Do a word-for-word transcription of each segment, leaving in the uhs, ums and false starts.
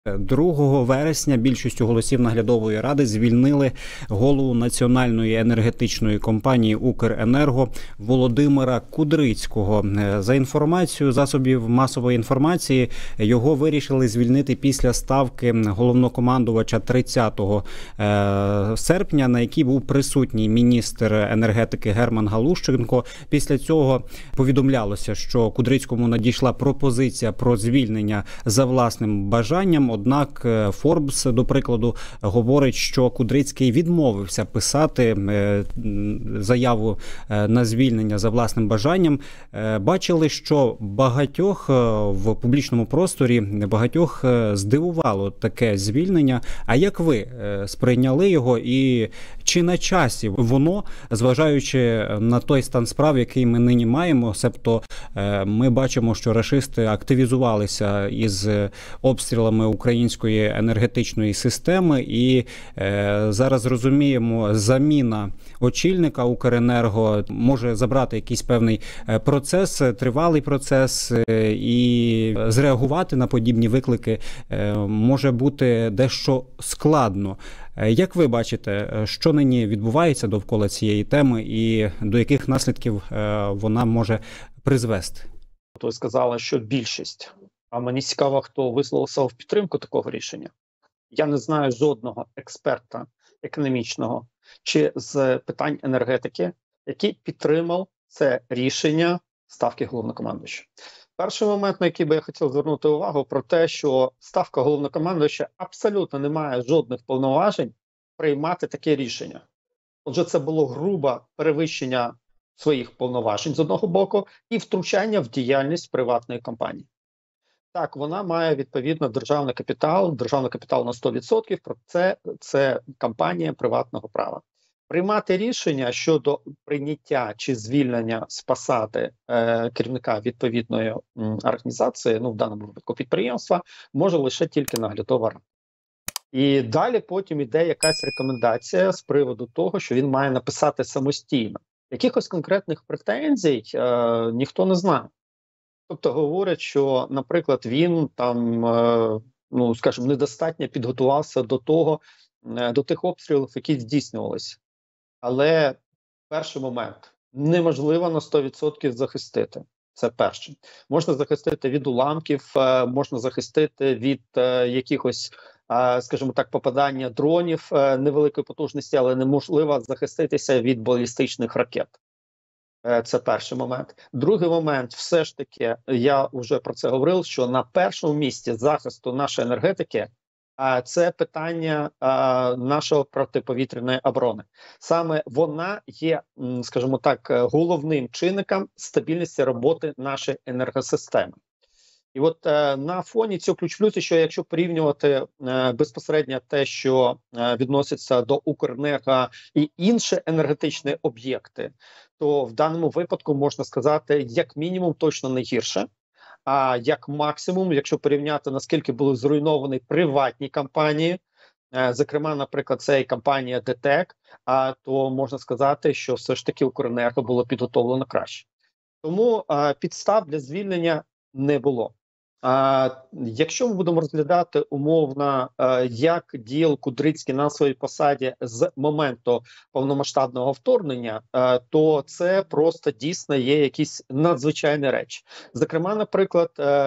другого вересня більшістю голосів наглядової ради звільнили голову національної енергетичної компанії «Укренерго» Володимира Кудрицького. За інформацією засобів масової інформації, його вирішили звільнити після ставки головнокомандувача тридцятого серпня, на якій був присутній міністр енергетики Герман Галущенко. Після цього повідомлялося, що Кудрицькому надійшла пропозиція про звільнення за власним бажанням. Однак Форбс, до прикладу, говорить, що Кудрицький відмовився писати заяву на звільнення за власним бажанням. Бачили, що багатьох в публічному просторі, багатьох здивувало таке звільнення. А як ви сприйняли його і чи на часі воно, зважаючи на той стан справ, який ми нині маємо, себто ми бачимо, що рашисти активізувалися із обстрілами української енергетичної системи, і е, зараз розуміємо, заміна очільника «Укренерго» може забрати якийсь певний процес, тривалий процес, е, і зреагувати на подібні виклики е, може бути дещо складно. Як ви бачите, що нині відбувається довкола цієї теми і до яких наслідків е, вона може призвести? Ви сказали, що більшість. А мені цікаво, хто висловився в підтримку такого рішення. Я не знаю жодного експерта економічного чи з питань енергетики, який підтримав це рішення ставки головнокомандуюча. Перший момент, на який би я хотів звернути увагу, про те, що ставка головнокомандуюча абсолютно не має жодних повноважень приймати таке рішення. Отже, це було грубе перевищення своїх повноважень з одного боку і втручання в діяльність приватної компанії. Так, вона має відповідно державний капітал, державний капітал на сто відсотків, про це, це компанія приватного права. Приймати рішення щодо прийняття чи звільнення з посади е, керівника відповідної м, організації, ну в даному випадку підприємства, може лише тільки наглядова рада. І далі потім іде якась рекомендація з приводу того, що він має написати самостійно. Якихось конкретних претензій е, ніхто не знає. Тобто говорять, що, наприклад, він там, е, ну, скажімо, недостатньо підготувався до того, е, до тих обстрілів, які здійснювалися. Але перший момент – неможливо на сто відсотків захистити. Це перше. Можна захистити від уламків, е, можна захистити від е, якихось, е, скажімо так, попадання дронів е, невеликої потужності, але неможливо захиститися від балістичних ракет. Це перший момент. Другий момент, все ж таки, я вже про це говорив, що на першому місці захисту нашої енергетики а це питання а, нашої протиповітряної оборони. Саме вона є, скажімо так, головним чинником стабільності роботи нашої енергосистеми. І от е, на фоні цього ключ плюс, що якщо порівнювати е, безпосередньо те, що е, відноситься до «Укренерго» і інші енергетичні об'єкти, то в даному випадку можна сказати, як мінімум точно не гірше, а як максимум, якщо порівняти, наскільки були зруйновані приватні компанії, е, зокрема, наприклад, це і компанія ДТЕК, а то можна сказати, що все ж таки «Укренерго» було підготовлено краще. Тому е, підстав для звільнення не було. А якщо ми будемо розглядати умовно, як діяв Кудрицький на своїй посаді з моменту повномасштабного вторгнення, то це просто дійсно є якісь надзвичайні речі. Зокрема, наприклад,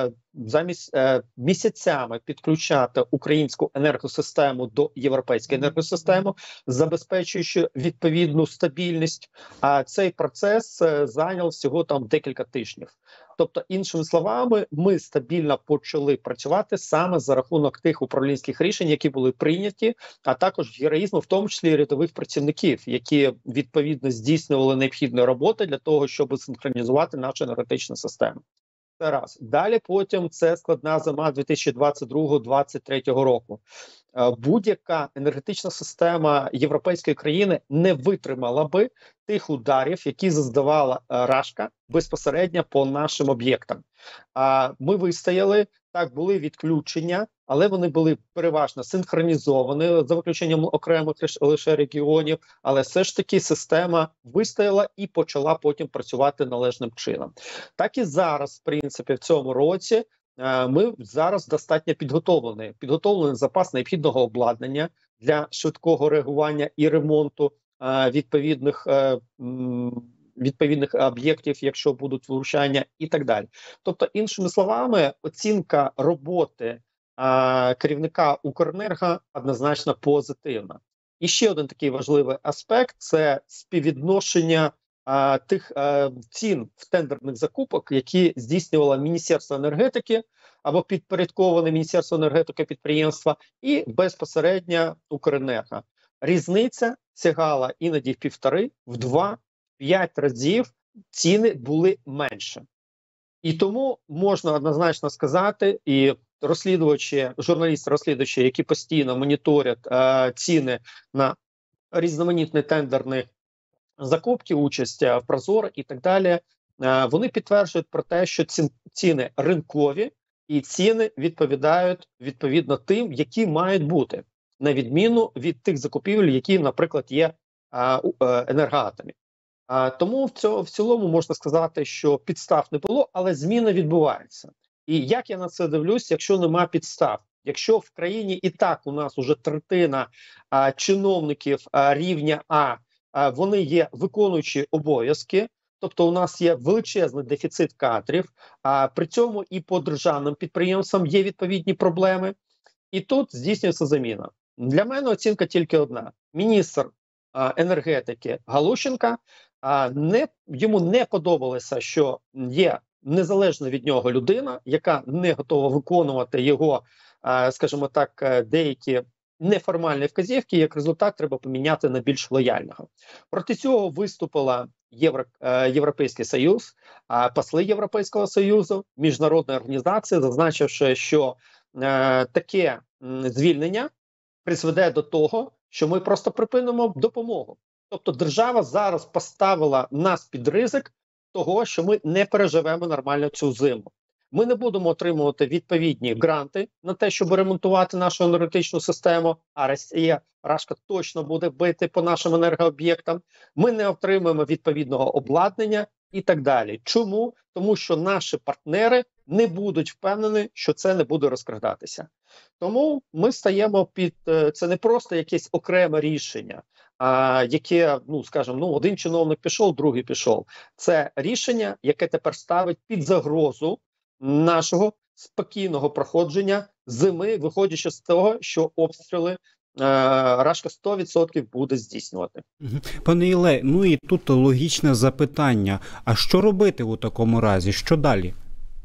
замість місяцями підключати українську енергосистему до європейської енергосистеми, забезпечуючи відповідну стабільність, а цей процес зайняв всього там декілька тижнів. Тобто, іншими словами, ми стабільно почали працювати саме за рахунок тих управлінських рішень, які були прийняті, а також героїзму, в тому числі рядових працівників, які відповідно здійснювали необхідні роботи для того, щоб синхронізувати нашу енергетичну систему. Це раз. Далі потім це складна зима дві тисячі двадцять другого - двадцять третього року. Будь-яка енергетична система європейської країни не витримала би тих ударів, які завдавала Рашка безпосередньо по нашим об'єктам. Ми вистояли, так, були відключення, але вони були переважно синхронізовані, за виключенням окремих лише регіонів, але все ж таки система вистояла і почала потім працювати належним чином. Так і зараз, в принципі, в цьому році е, ми зараз достатньо підготовлені. Підготовлений запас необхідного обладнання для швидкого реагування і ремонту е, відповідних е, м, відповідних об'єктів, якщо будуть влучання, і так далі. Тобто, іншими словами, оцінка роботи е, керівника Укренерго однозначно позитивна. І ще один такий важливий аспект – це співвідношення а, тих а, цін в тендерних закупок, які здійснювало Міністерство енергетики або підпорядковане Міністерство енергетики підприємства, і безпосередньо Укренерго. Різниця сягала іноді в півтори, в два, п'ять разів ціни були менше. І тому можна однозначно сказати, і розслідувачі, журналісти-розслідувачі, які постійно моніторять е, ціни на різноманітні тендерні закупки, участь в Прозоро і так далі, е, вони підтверджують про те, що ці, ціни ринкові і ціни відповідають відповідно тим, які мають бути, на відміну від тих закупівель, які, наприклад, є е, у е, Енергоатомі. А, тому в, цьому, в цілому можна сказати, що підстав не було, але зміна відбувається. І як я на це дивлюсь, якщо нема підстав? Якщо в країні і так у нас уже третина а, чиновників а, рівня А, а, вони є виконуючі обов'язки, тобто у нас є величезний дефіцит кадрів, а при цьому і по державним підприємствам є відповідні проблеми, і тут здійснюється заміна. Для мене оцінка тільки одна. Міністр а, енергетики Галущенка, а, не, йому не подобалося, що є незалежна від нього людина, яка не готова виконувати його, а, скажімо так, деякі неформальні вказівки, як результат треба поміняти на більш лояльного. Проти цього виступила Євро, Європейський Союз, а, посли Європейського Союзу, міжнародні організації, зазначивши, що е, таке м, звільнення призведе до того, що ми просто припинимо допомогу. Тобто держава зараз поставила нас під ризик того, що ми не переживемо нормально цю зиму. Ми не будемо отримувати відповідні гранти на те, щоб ремонтувати нашу енергетичну систему, а Росія, Рашка точно буде бити по нашим енергооб'єктам. Ми не отримаємо відповідного обладнання і так далі. Чому? Тому що наші партнери не будуть впевнені, що це не буде розкрадатися. Тому ми стаємо під, це не просто якесь окреме рішення, а яке, ну скажімо, ну один чиновник пішов, другий пішов. Це рішення, яке тепер ставить під загрозу нашого спокійного проходження зими, виходячи з того, що обстріли Рашка сто відсотків буде здійснювати. Пане Ілле, ну і тут логічне запитання. А що робити у такому разі? Що далі?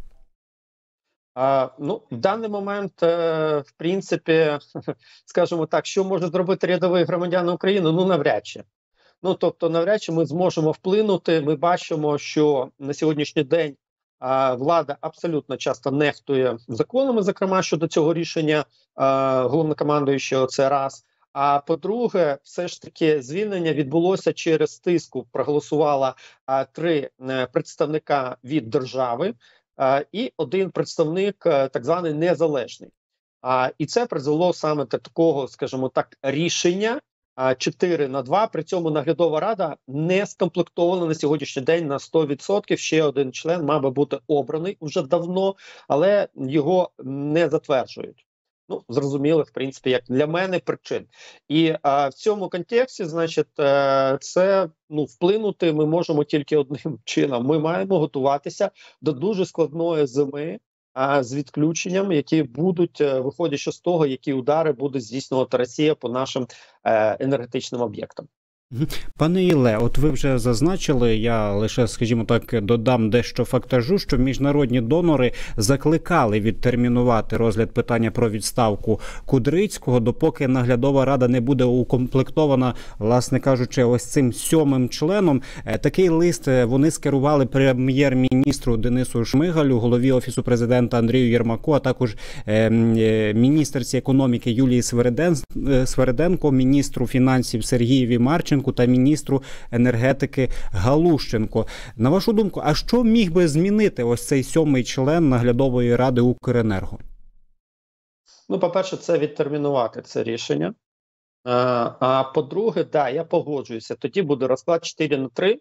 А, ну, в даний момент, е, в принципі, скажімо так, що може зробити рядовий громадян України? Ну, навряд чи. Ну, тобто, навряд чи ми зможемо вплинути. Ми бачимо, що на сьогоднішній день а, влада абсолютно часто нехтує законами, зокрема, щодо цього рішення а, головнокомандуючого, це раз. А по-друге, все ж таки звільнення відбулося через тиску. Проголосувала а, три а, представника від держави, а, і один представник, а, так званий незалежний. А, і це призвело саме до такого, скажімо так, рішення а, чотири на два. При цьому наглядова рада не скомплектована на сьогоднішній день на сто відсотків. Ще один член мав би бути обраний вже давно, але його не затверджують. Ну, зрозумілих, в принципі, як для мене, причин. І а, в цьому контексті, значить, е, це, ну, вплинути ми можемо тільки одним чином. Ми маємо готуватися до дуже складної зими, а, з відключенням, які будуть, е, виходячи з того, які удари буде здійснювати Росія по нашим е, енергетичним об'єктам. Пане Ілле, от ви вже зазначили, я лише, скажімо так, додам дещо фактажу, що міжнародні донори закликали відтермінувати розгляд питання про відставку Кудрицького, допоки наглядова рада не буде укомплектована, власне кажучи, ось цим сьомим членом. Такий лист вони скерували прем'єр-міністру Денису Шмигалю, голові Офісу президента Андрію Єрмаку, а також міністерці економіки Юлії Свериденко, міністру фінансів Сергієві Марченку та міністру енергетики Галущенко. На вашу думку, а що міг би змінити ось цей сьомий член наглядової ради Укренерго? Ну, по-перше, це відтермінувати це рішення. А, а по-друге, да, я погоджуюся, тоді буде розклад чотири на три.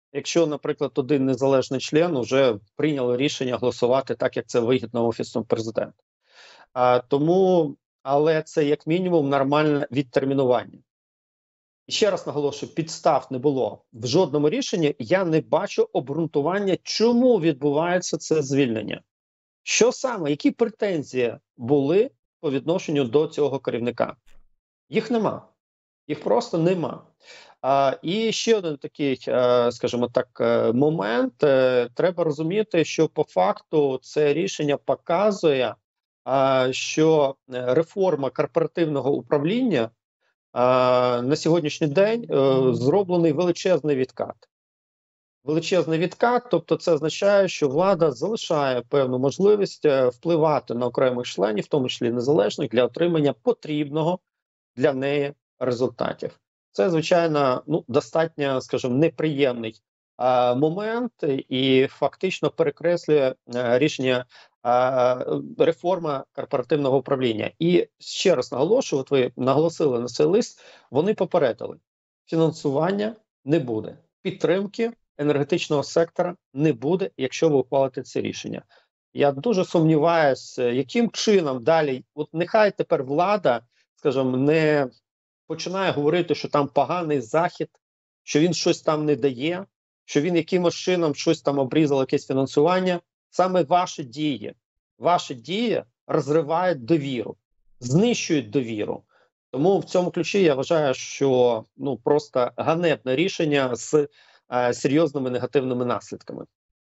якщо, наприклад, один незалежний член вже прийняв рішення голосувати так, як це вигідно Офісу Президента. А, тому, але це як мінімум нормальне відтермінування. І ще раз наголошую, підстав не було в жодному рішенні. Я не бачу обґрунтування, чому відбувається це звільнення. Що саме, які претензії були по відношенню до цього керівника? Їх нема. Їх просто нема. А, і ще один такий, а, скажімо так, момент. А, треба розуміти, що по факту це рішення показує, а, що реформа корпоративного управління а, на сьогоднішній день а, зроблений величезний відкат. Величезний відкат, тобто це означає, що влада залишає певну можливість впливати на окремих членів, в тому числі незалежних, для отримання потрібного для неї результатів. Це, звичайно, ну, достатньо, скажімо, неприємний а, момент і фактично перекреслює а, рішення а, реформа корпоративного управління. І ще раз наголошую, от ви наголосили на цей лист, вони попередили, фінансування не буде, підтримки енергетичного сектора не буде, якщо ви ухвалите це рішення. Я дуже сумніваюся, яким чином далі, от нехай тепер влада, скажімо, не починає говорити, що там поганий захід, що він щось там не дає, що він якимось чином щось там обрізав, якесь фінансування. Саме ваші дії, ваші дії розривають довіру, знищують довіру. Тому в цьому ключі я вважаю, що ну просто ганебне рішення з е, серйозними негативними наслідками.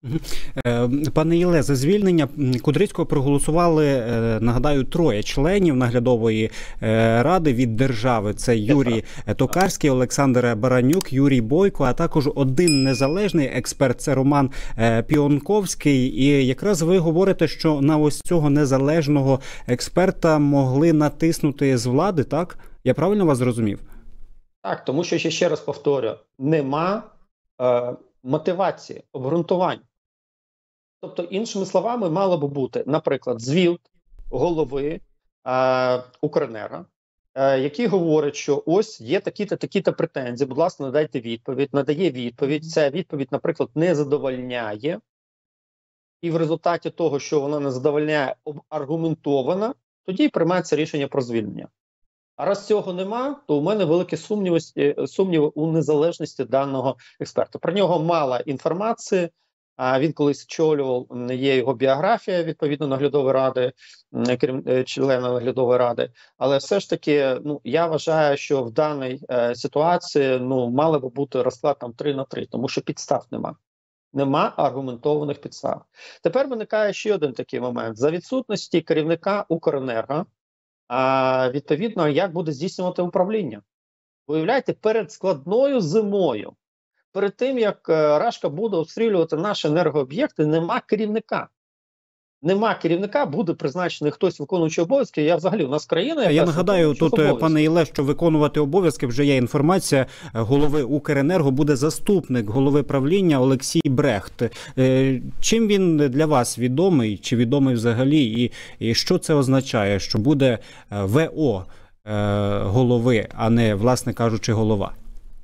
Пане Ілле, за звільнення Кудрицького проголосували, нагадаю, троє членів наглядової ради від держави. Це Юрій Токарський, Олександр Баранюк, Юрій Бойко, а також один незалежний експерт – це Роман Піонковський. І якраз ви говорите, що на ось цього незалежного експерта могли натиснути з влади, так? Я правильно вас зрозумів? Так, тому що, ще, ще раз повторю, нема е, мотивації, обґрунтувань. Тобто, іншими словами, мало би бути, наприклад, звіт голови е, Укренерго, е, який говорить, що ось є такі-то, такі-то претензії, будь ласка, надайте відповідь, надає відповідь, ця відповідь, наприклад, не задовольняє, і в результаті того, що вона не задовольняє аргументовано, тоді приймається рішення про звільнення. А раз цього нема, то у мене великі сумніви, сумніви у незалежності даного експерта. Про нього мало інформації, а він колись очолював, є його біографія, відповідно, наглядової ради, члена наглядової ради. Але все ж таки, ну, я вважаю, що в даній е, ситуації, ну, мало би бути розклад там три на три, тому що підстав нема. Нема аргументованих підстав. Тепер виникає ще один такий момент. За відсутності керівника Укренерго, а, відповідно, як буде здійснювати управління. Виявляєте, перед складною зимою, перед тим, як е, Рашка буде обстрілювати наші енергооб'єкти, нема керівника. Нема керівника, буде призначений хтось виконуючий обов'язки. Я взагалі, у нас країна... Я нагадаю тут, пане Ілле, що виконувати обов'язки, вже є інформація, голови Укренерго буде заступник голови правління Олексій Брехт. Чим він для вас відомий, чи відомий взагалі, і, і що це означає, що буде ВО голови, а не, власне кажучи, голова?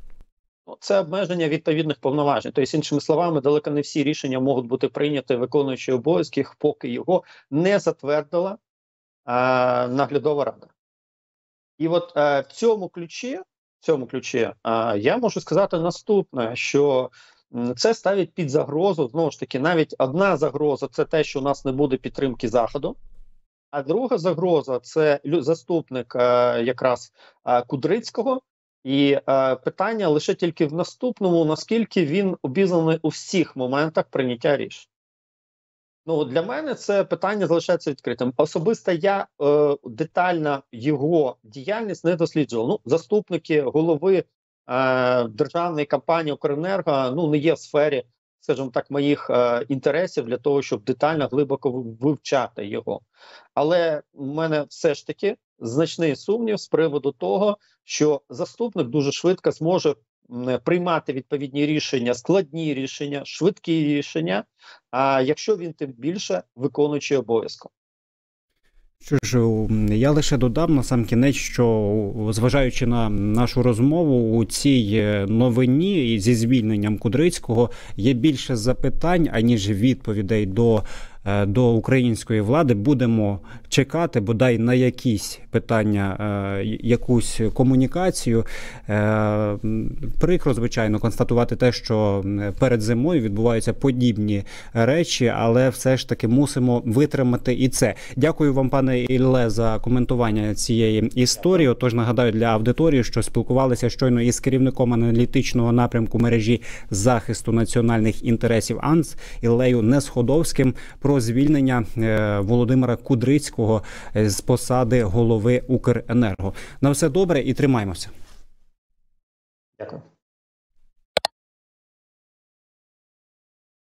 Це обмеження відповідних повноважень. Тобто, іншими словами, далеко не всі рішення можуть бути прийняті виконуючи обов'язки, поки його не затвердила а, наглядова рада. І от а, в цьому ключі, в цьому ключі а, я можу сказати наступне, що це ставить під загрозу, знову ж таки, навіть одна загроза – це те, що у нас не буде підтримки Заходу, а друга загроза – це заступник а, якраз а, Кудрицького. І е, питання лише тільки в наступному, наскільки він обізнаний у всіх моментах прийняття рішень. Ну, для мене це питання залишається відкритим. Особисто я е, детально його діяльність не досліджував. Ну, заступники голови е, державної компанії «Укренерго» ну, не є в сфері, скажімо так, моїх е, інтересів для того, щоб детально, глибоко вивчати його. Але в мене все ж таки значний сумнів з приводу того, що заступник дуже швидко зможе приймати відповідні рішення, складні рішення, швидкі рішення, а якщо він тим більше виконуючий обов'язком. Що ж, я лише додам на сам кінець, що зважаючи на нашу розмову, у цій новині зі звільненням Кудрицького є більше запитань, аніж відповідей до до української влади. Будемо чекати, бодай на якісь питання, якусь комунікацію. Прикро, звичайно, констатувати те, що перед зимою відбуваються подібні речі, але все ж таки мусимо витримати і це. Дякую вам, пане Ілле, за коментування цієї історії. Отож, нагадаю для аудиторії, що спілкувалися щойно із керівником аналітичного напрямку мережі захисту національних інтересів АНС Іллею Несходовським про звільнення Володимира Кудрицького з посади голови Укренерго. На все добре і тримаймося. Дякую.